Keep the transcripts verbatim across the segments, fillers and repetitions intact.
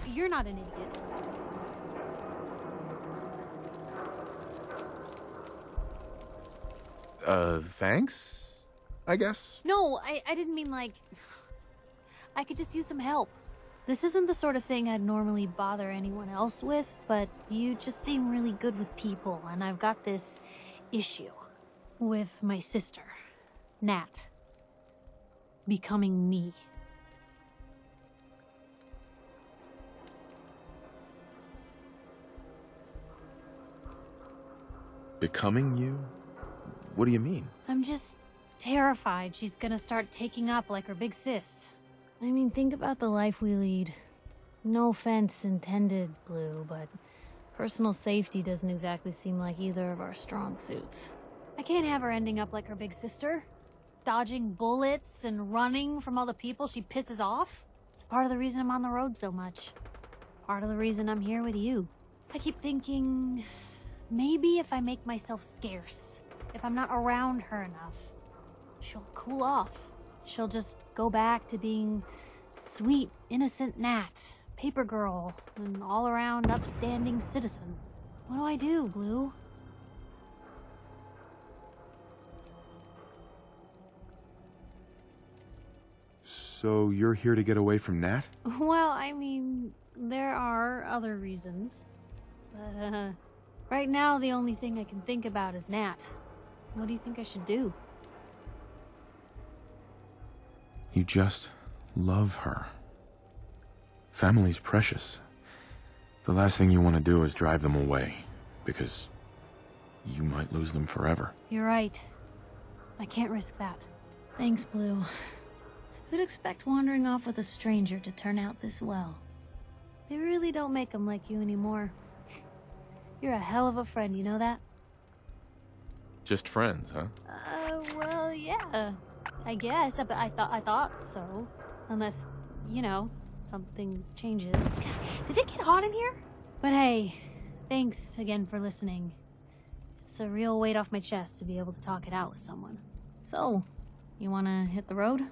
you're not an idiot. Uh, thanks? I guess? No, I, I didn't mean like... I could just use some help. This isn't the sort of thing I'd normally bother anyone else with, but you just seem really good with people, and I've got this issue with my sister, Nat, becoming me. Becoming you? What do you mean? I'm just terrified she's gonna start taking up like her big sis. I mean, think about the life we lead. No offense intended, Blue, but personal safety doesn't exactly seem like either of our strong suits. I can't have her ending up like her big sister, dodging bullets and running from all the people she pisses off. It's part of the reason I'm on the road so much. Part of the reason I'm here with you. I keep thinking, maybe if I make myself scarce, if I'm not around her enough, she'll cool off. She'll just go back to being sweet, innocent Nat, paper girl, an all-around upstanding citizen. What do I do, Blue? So you're here to get away from Nat? Well, I mean, there are other reasons. But, uh, right now the only thing I can think about is Nat. What do you think I should do? You just love her. Family's precious. The last thing you want to do is drive them away, because you might lose them forever. You're right. I can't risk that. Thanks, Blue. Who'd expect wandering off with a stranger to turn out this well? They really don't make them like you anymore. You're a hell of a friend, you know that? Just friends, huh? Uh, well, yeah. I guess, but I thought I thought so. Unless, you know, something changes. Did it get hot in here? But hey, thanks again for listening. It's a real weight off my chest to be able to talk it out with someone. So, you wanna hit the road?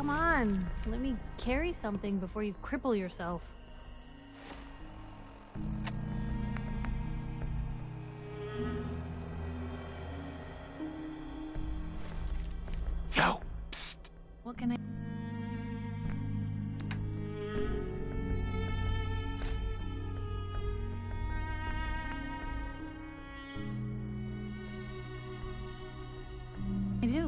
Come on, let me carry something before you cripple yourself. Yo, psst. What can I... I do.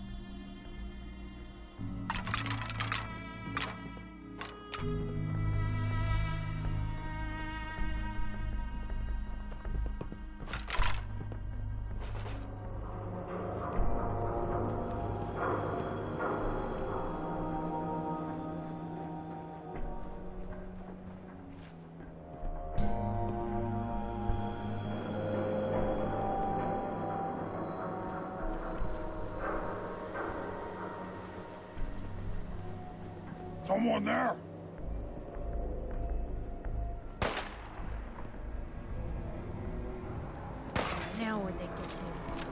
Someone there? Now where'd they get to?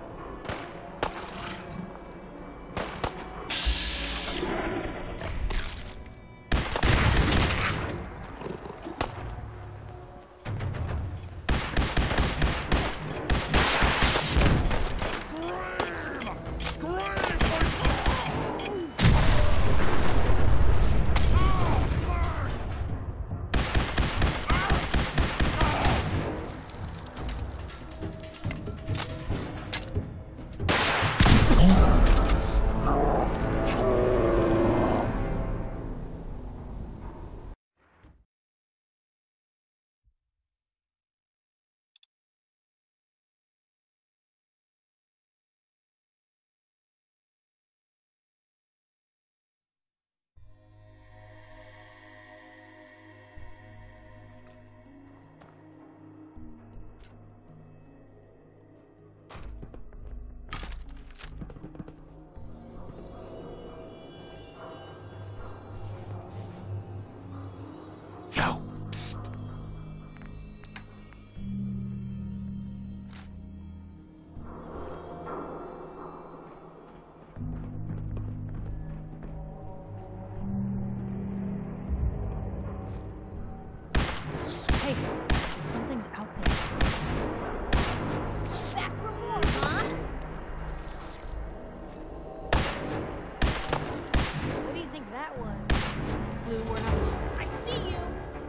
Yo, psst. Hey, something's out there. Back for more, huh? What do you think that was? Blue, we're not alone. I see you!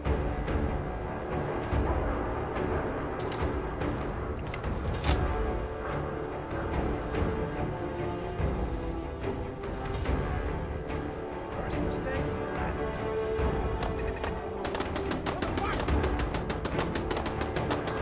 First mistake, last mistake.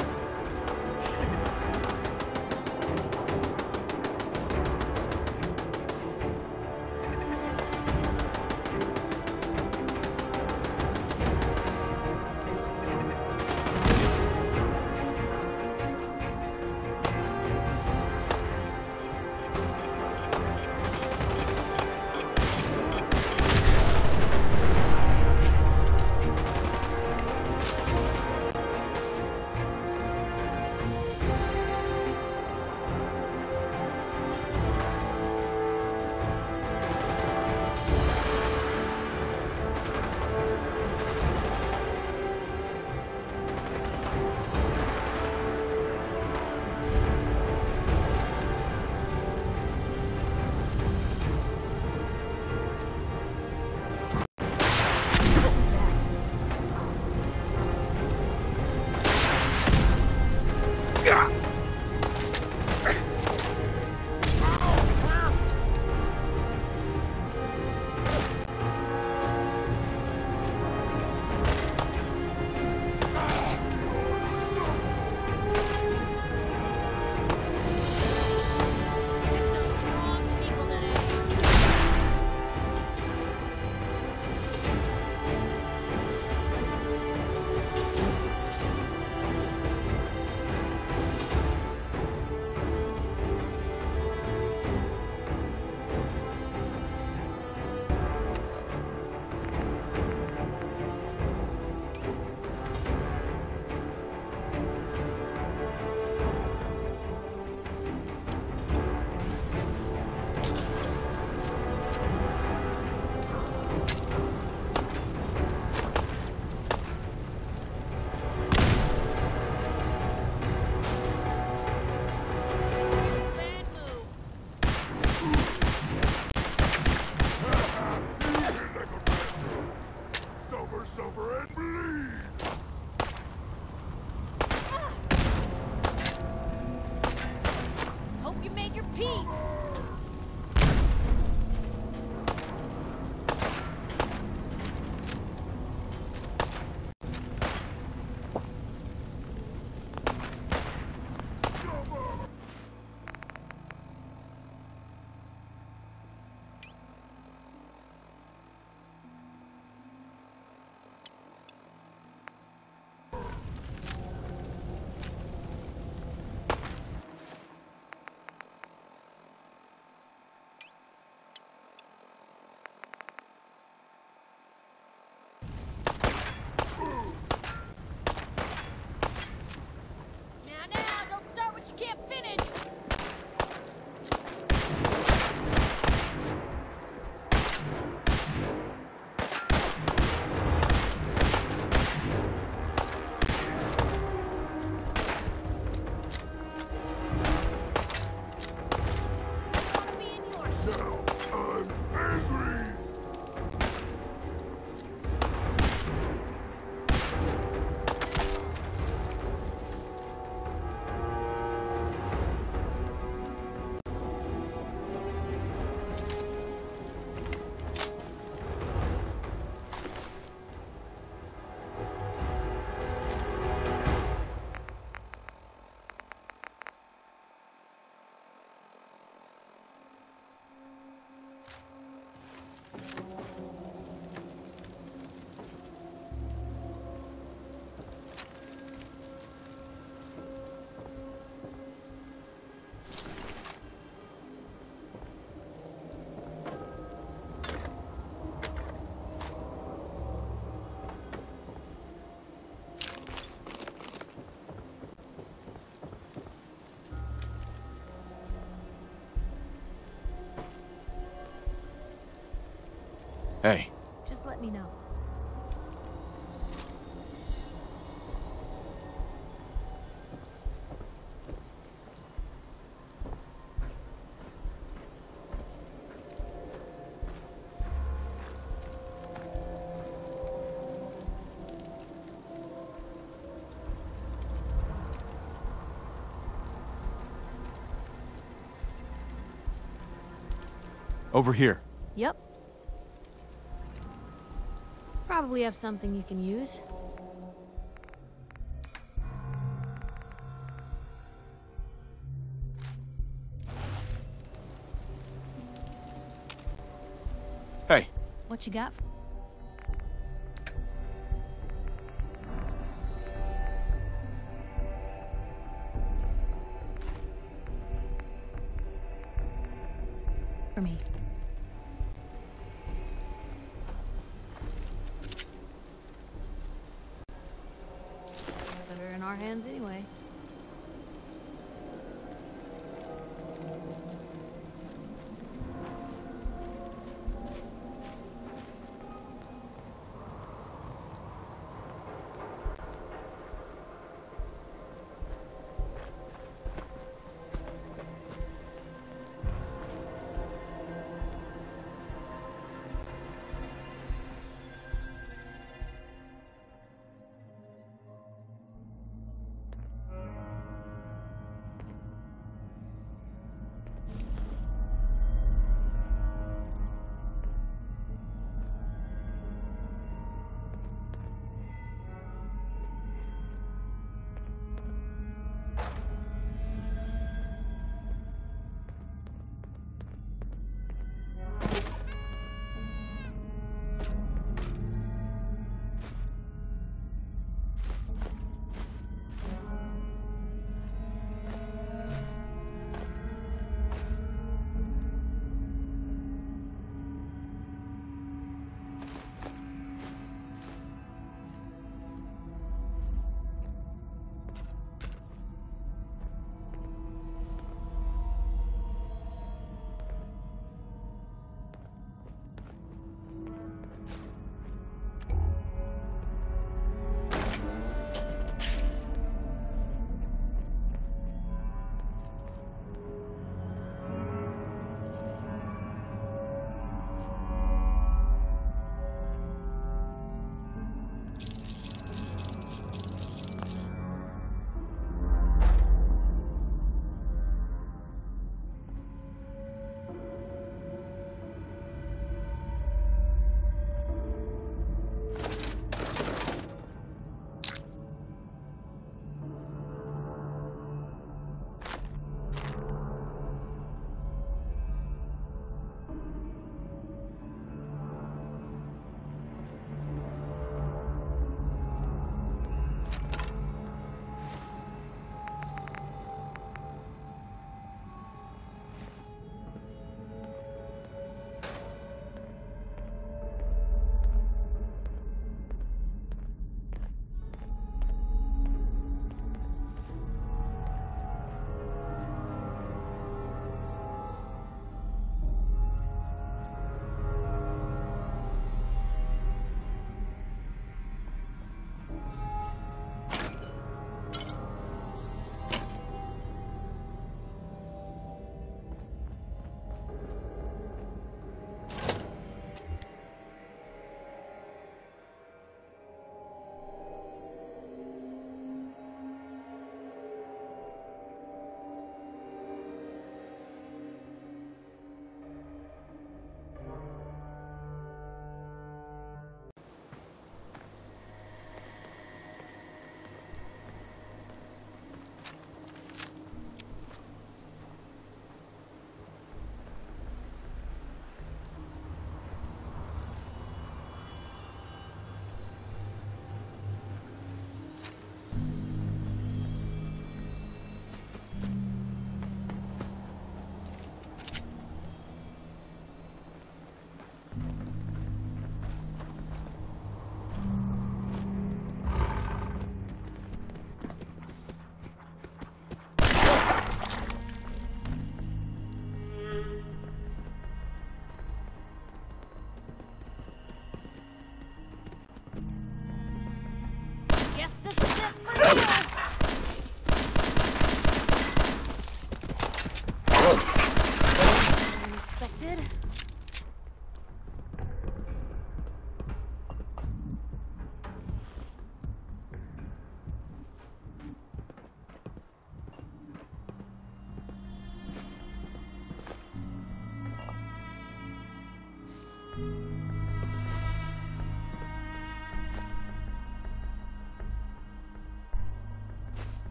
Hey. Just let me know. Over here. Yep. Probably have something you can use. Hey. What you got? For me. Better in our hands anyway.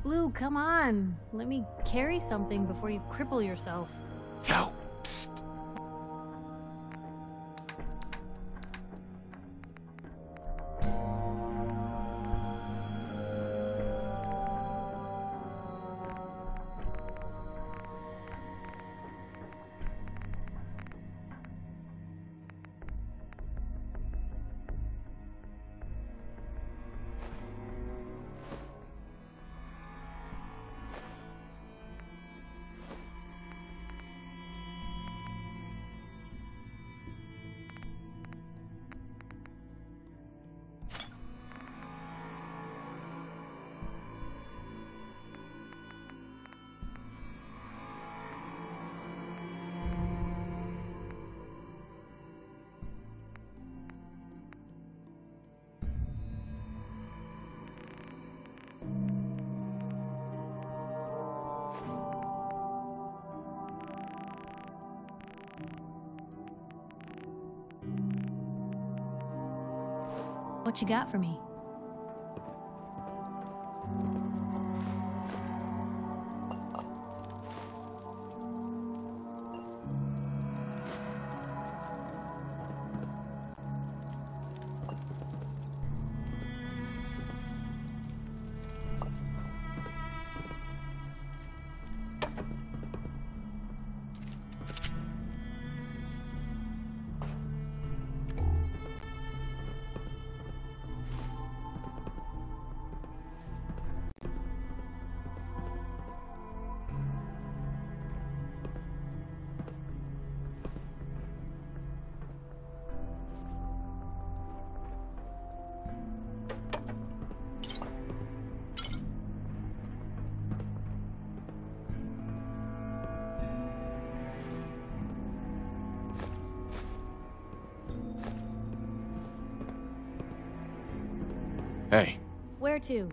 Blue, come on. Let me carry something before you cripple yourself. Yo, psst. What you got for me? Hey. Where to?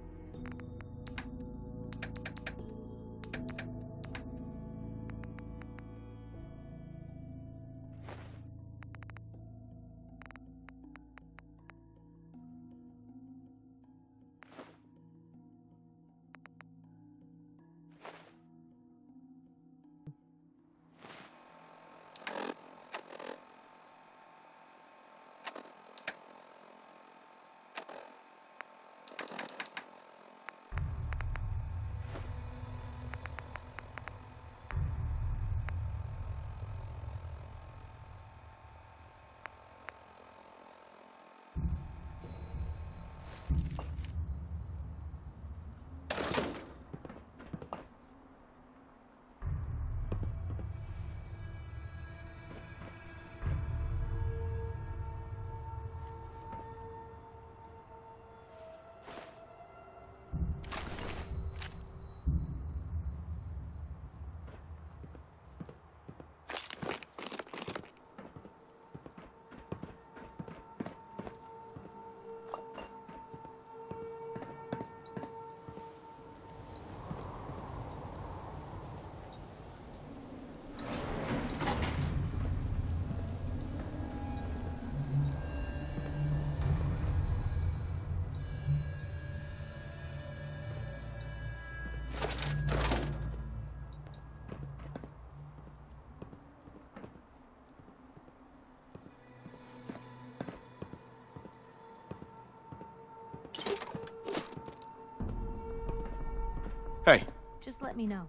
Hey. Just let me know.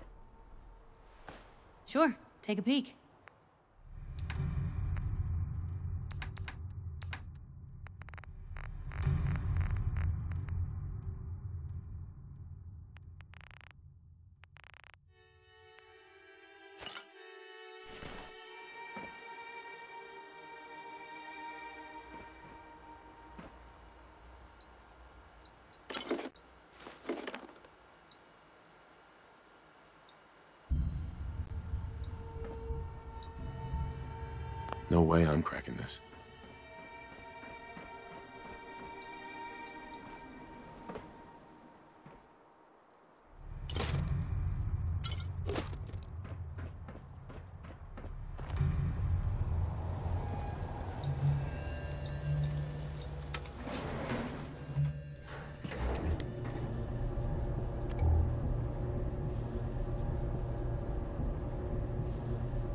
Sure, take a peek. No way I'm cracking this.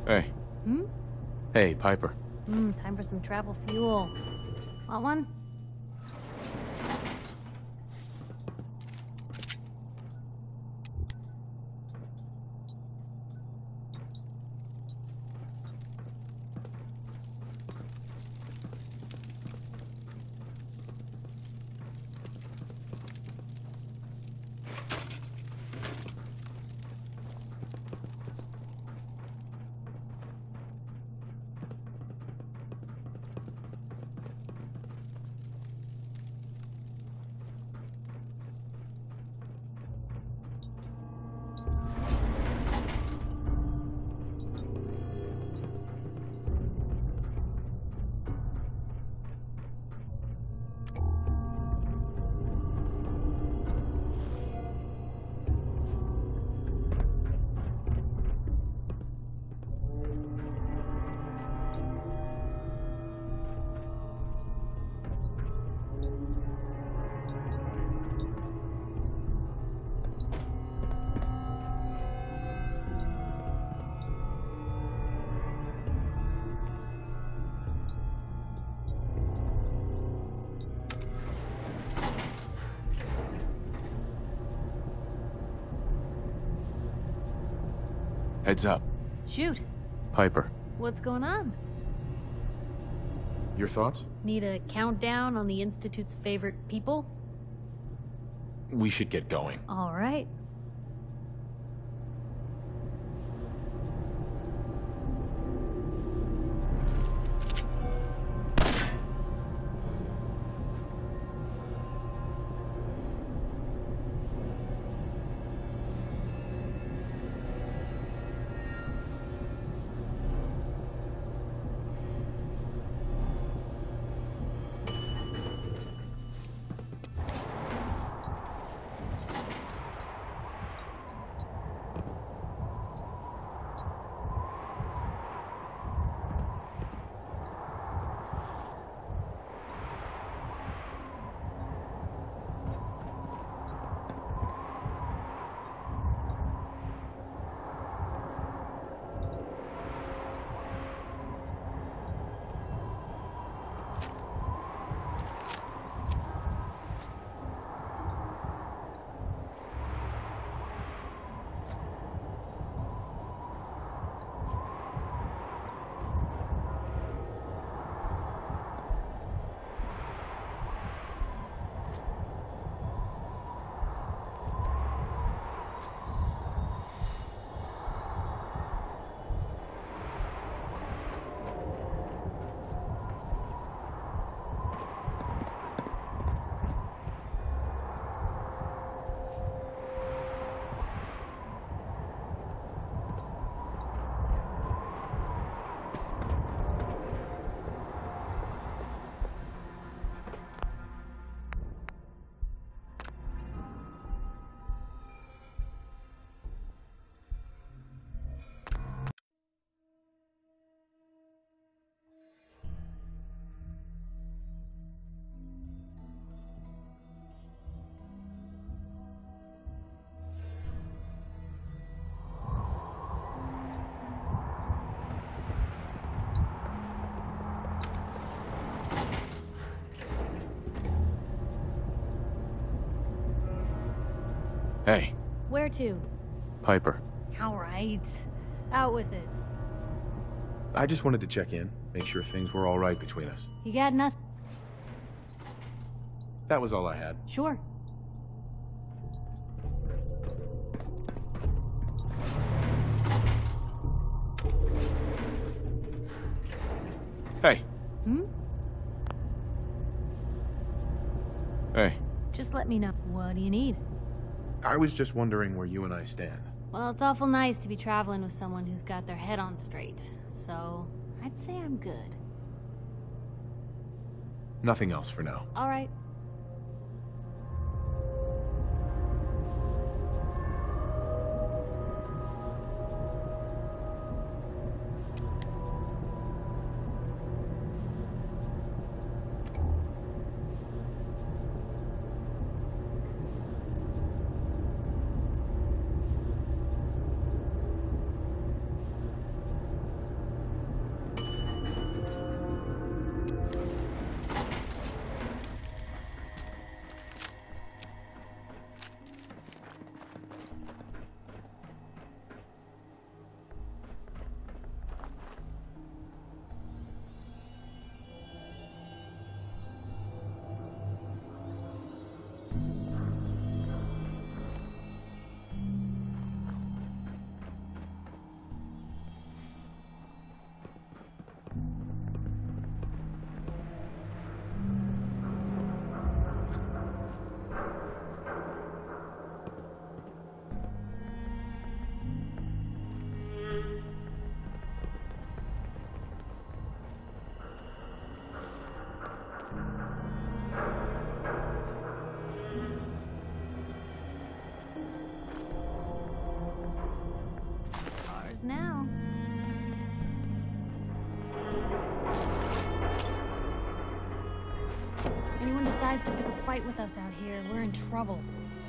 Hey. Hmm? Hey, Piper. Hmm, time for some travel fuel. Want one? Heads up. Shoot. Piper. What's going on? Your thoughts? Need a countdown on the Institute's favorite people? We should get going. All right. Hey. Where to? Piper. All right. Out with it. I just wanted to check in, make sure things were all right between us. You got nothing? That was all I had. Sure. Hey. Hmm? Hey. Just let me know. What do you need? I was just wondering where you and I stand. Well, it's awful nice to be traveling with someone who's got their head on straight. So, I'd say I'm good. Nothing else for now. All right. now. If anyone decides to pick a fight with us out here, we're in trouble.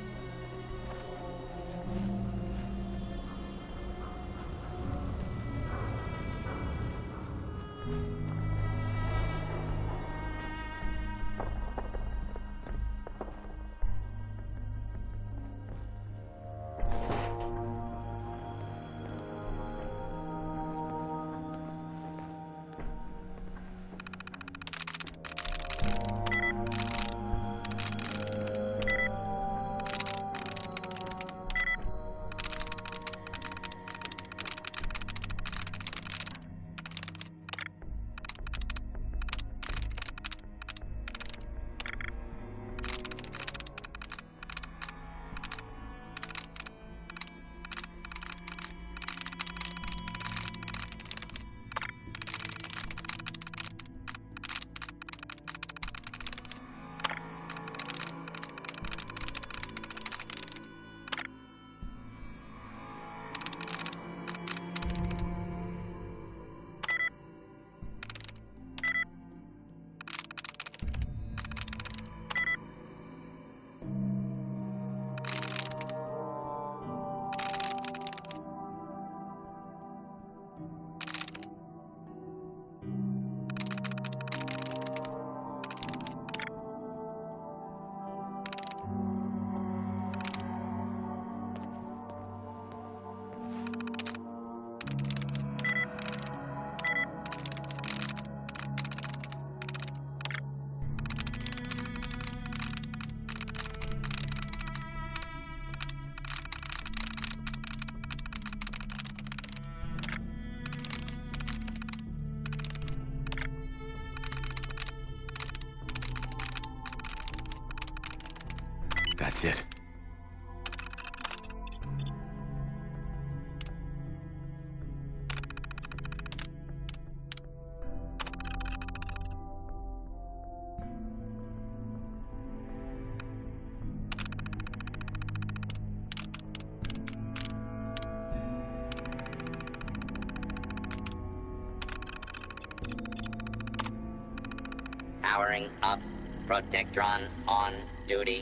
That's it. Powering up. Protectron on duty.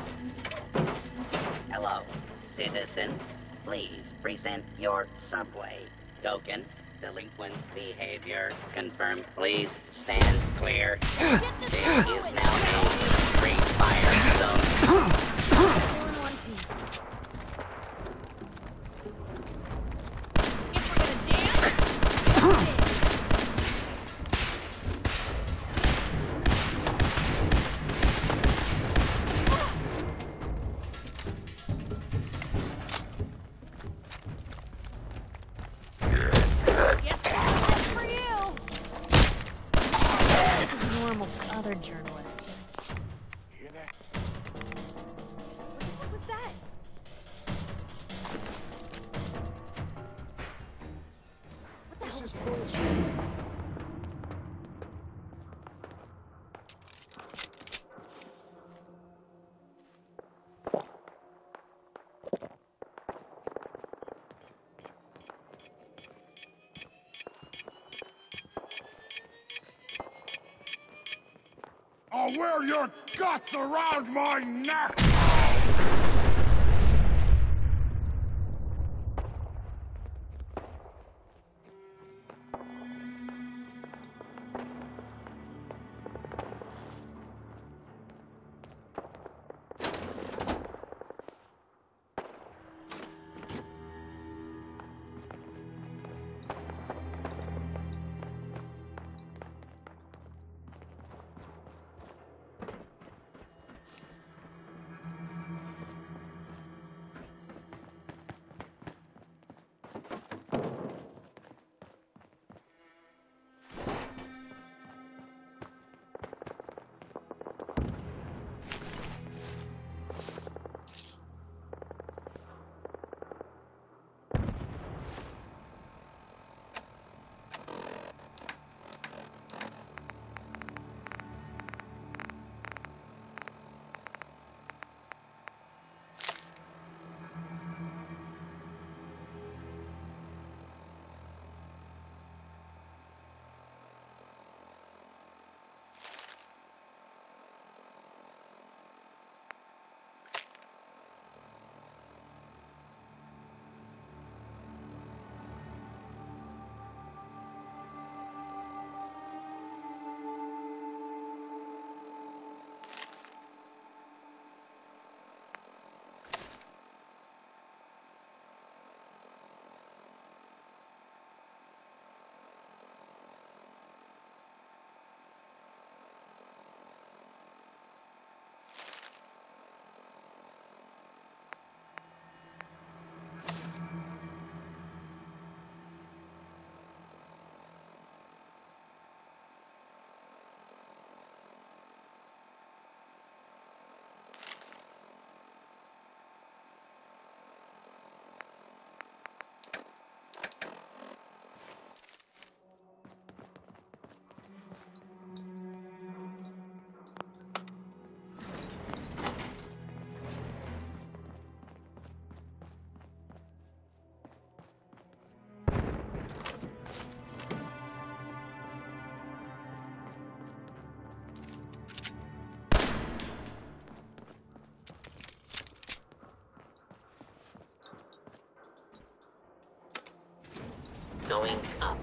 Hello, citizen. Please present your subway token. Delinquent behavior confirmed. Please stand clear. This is now a free fire zone. All in one piece. If we're gonna dance, other journalists. Hear that? What was that? What the hell? This is bullshit. I'll wear your guts around my neck! going up.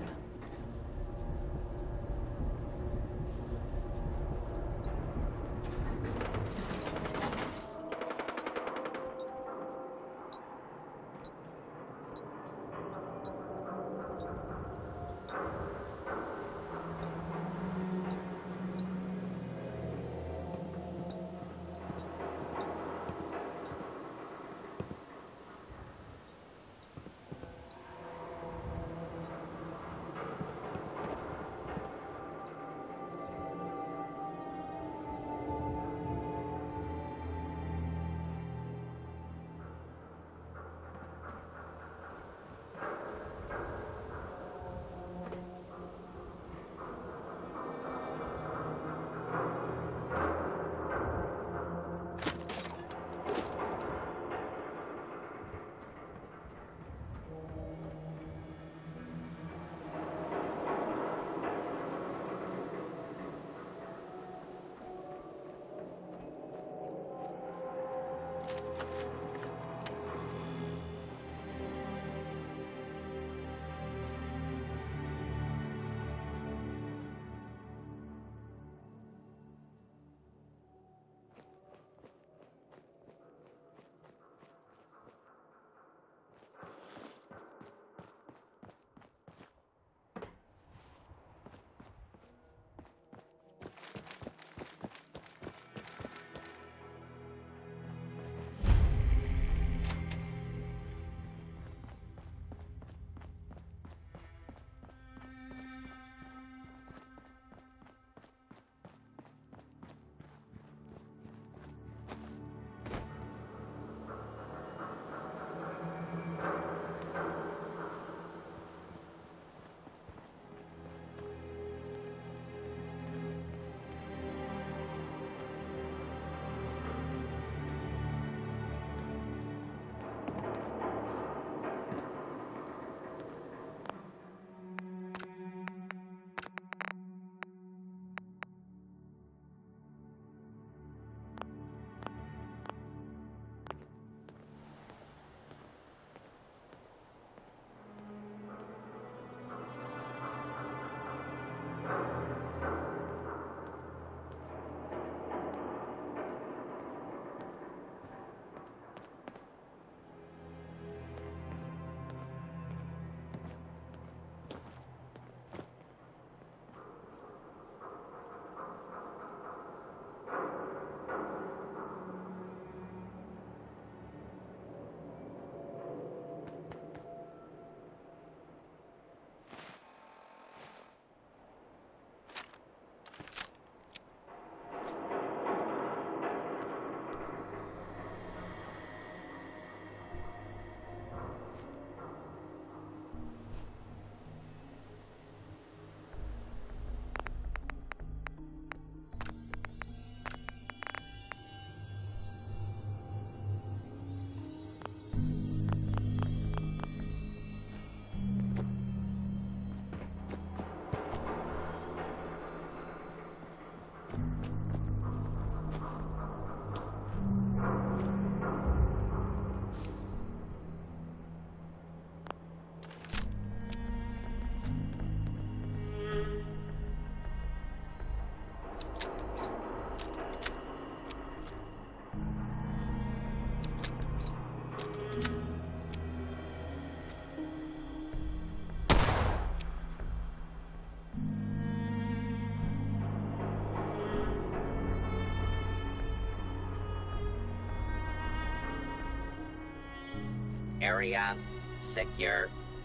Area secure.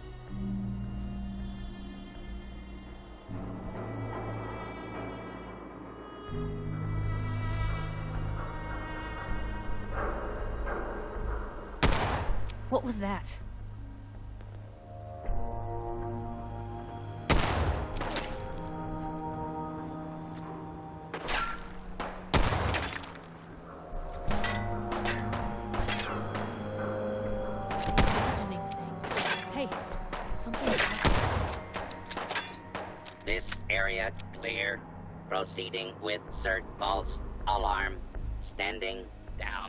What was that? This area clear. Proceeding with cert false alarm. Standing down.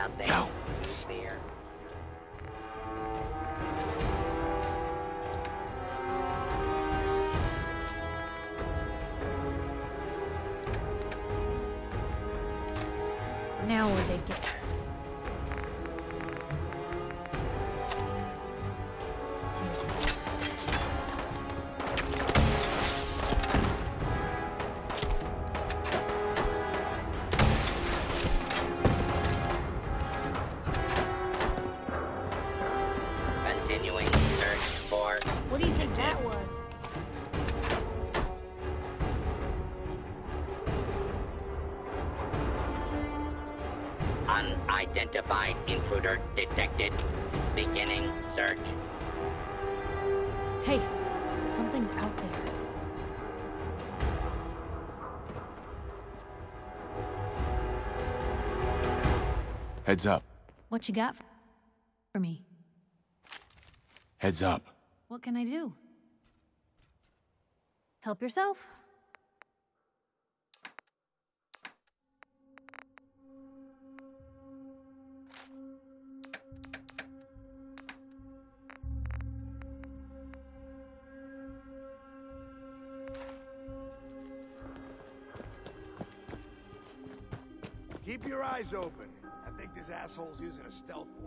out there. Yo, Fear. Now where they get. Continuing search for... What do you think that was? Unidentified intruder detected. Beginning search. Hey, something's out there. Heads up. What you got for me? Heads up. What can I do? Help yourself. Keep your eyes open. I think this asshole's using a stealth boy.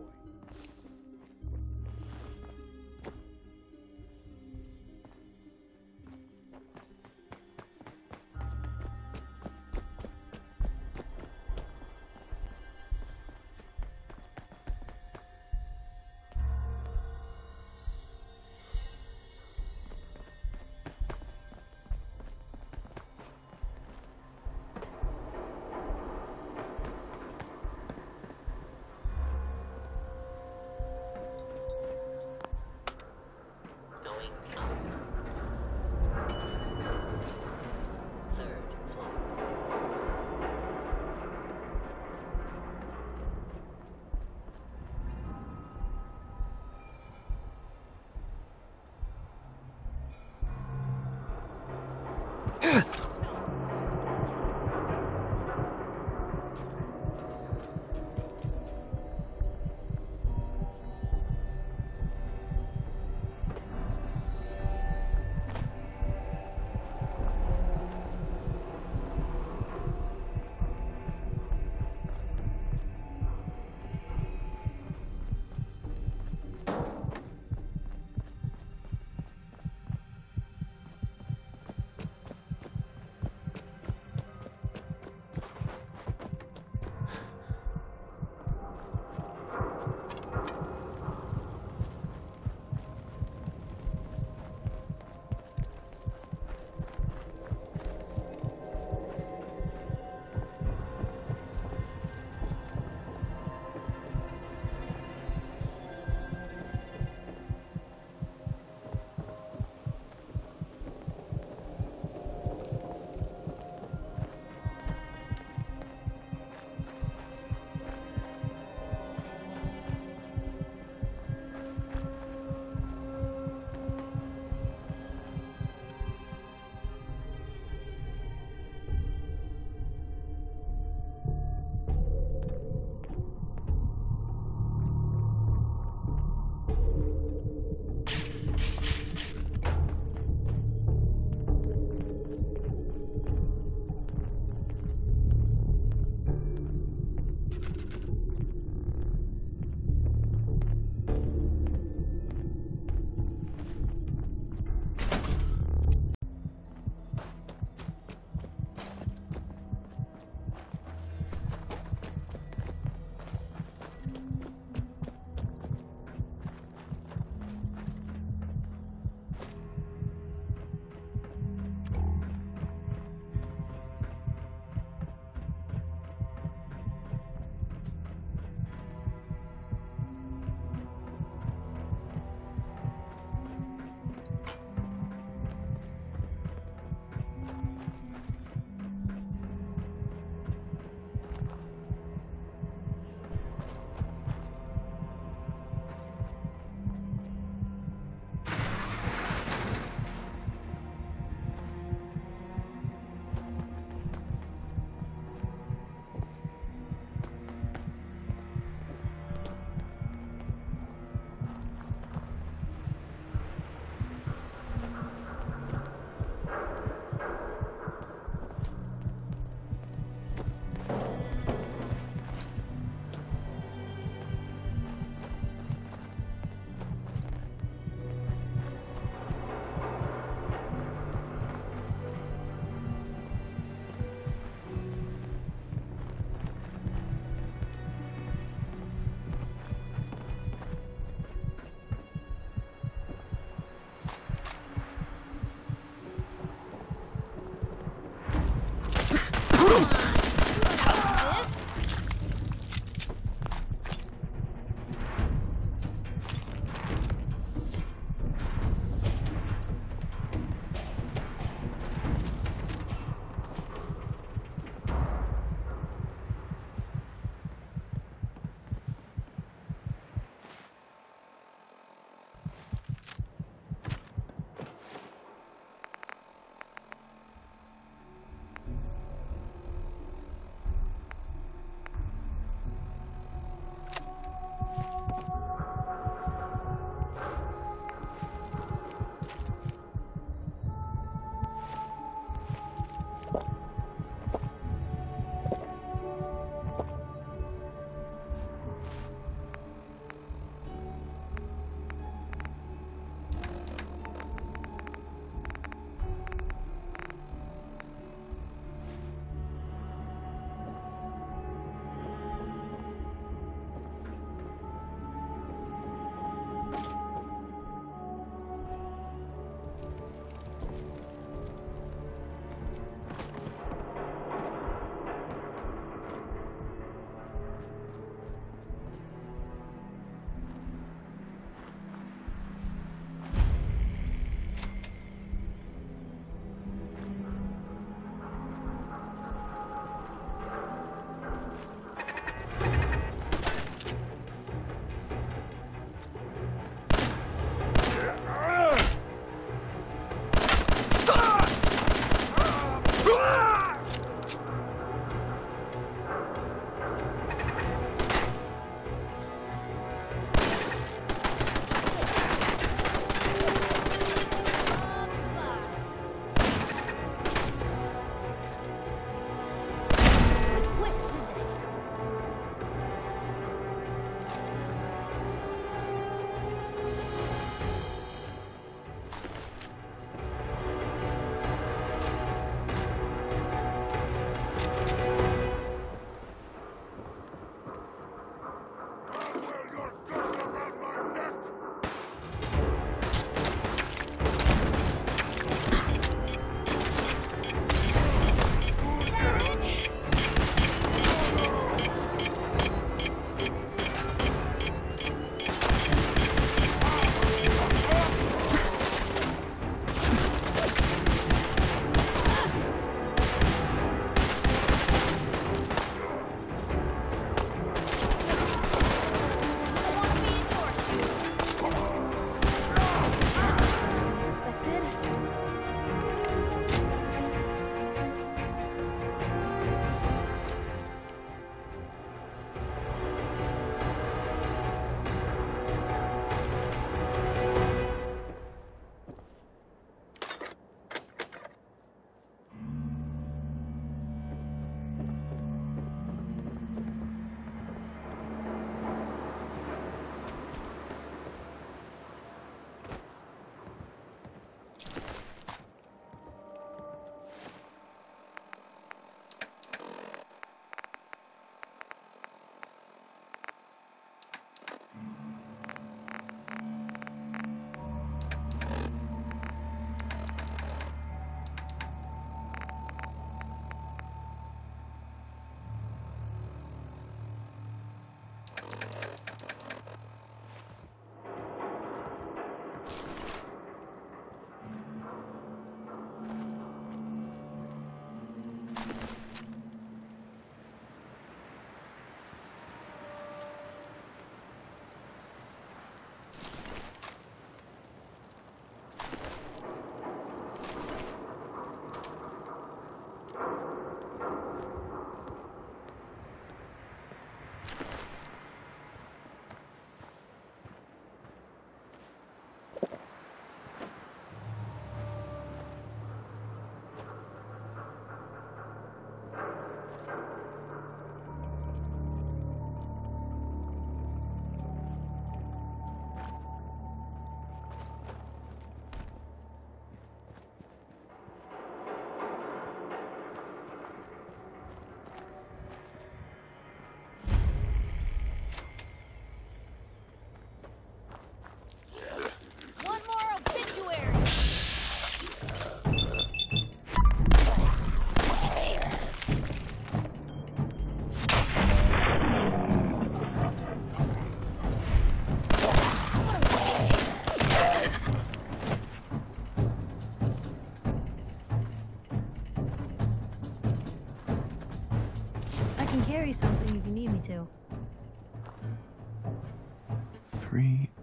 can carry something if you need me to. Three